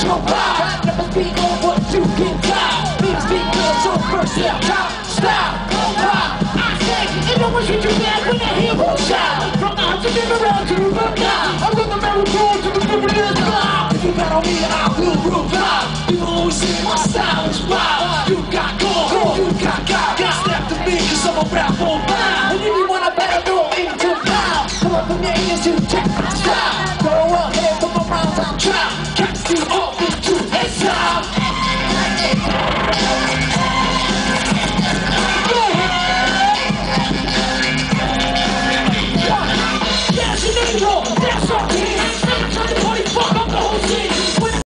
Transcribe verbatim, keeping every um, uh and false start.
go by. Never speak on what you can die. Me to speak good, so first step, top, stop, go by. I say, it always hit you back when the hero shine. From the house of around to the now. I'm gonna marathon to the river now. If you bet on me, I will revive. People always say my style is wild. You got gold, you got God. Got step to me, cause I'm a rap for mine. And if you wanna better know into power, come up with me and you check my style. Go ahead, put my rhymes on trial.